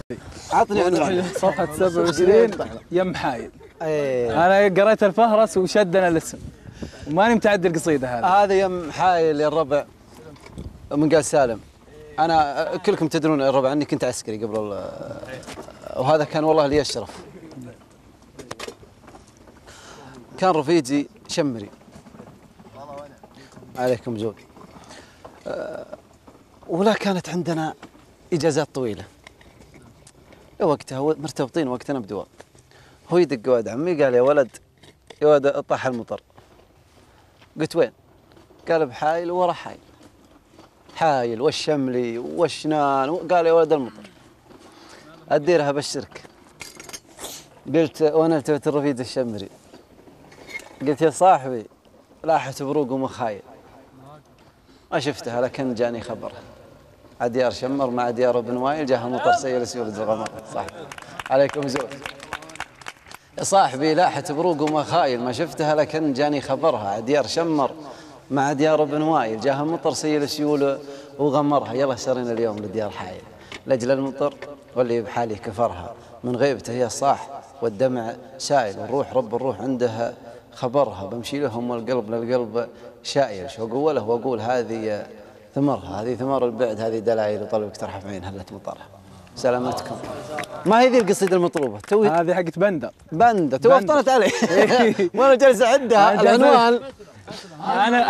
عطني عنوان. صفحة 27 يم حايل. أنا قريت الفهرس وشدنا الاسم وماني متعدي القصيدة هذه. هذا يم حايل يا الربع من قال سالم. أنا كلكم تدرون يا الربع أني كنت عسكري قبل وهذا كان والله لي الشرف. كان رفيجي شمري عليكم جود. ولا كانت عندنا إجازات طويلة. وقتها مرتبطين وقتنا بدوام. هو يدق واد عمي قال يا ولد يا ولد طاح المطر. قلت وين؟ قال بحايل ورا حايل. حايل والشملي والشنان. قال يا ولد المطر. أديرها بشرك. قلت وانا التفت الرفيق الشمري. قلت يا صاحبي لاحت بروق ومخايل. ما شفتها لكن جاني خبرها. عديار شمر مع ديار بن وايل جاه مطر سيل سيول الغمر. صح عليكم زود. يا صاحبي لاحت بروق ومخايل ما شفتها لكن جاني خبرها. عديار شمر مع ديار بن وايل جاه مطر سيل سيول وغمرها. يلا سرينا اليوم لديار حايل لاجل المطر واللي بحالي كفرها. من غيبته هي صاح والدمع سائل والروح رب الروح عنده خبرها. بمشي لهم والقلب للقلب شائل. شو أقوله وأقول هذه ثمرها. هذه ثمر البعد هذه دلائل وطلبك ترحف عين هلة مطرها. سلامتكم. ما هي ذي القصيدة المطلوبة توي. هذه حقت بندر. بندر توي طلعت علي. وانا جالس اعدها العنوان. أنا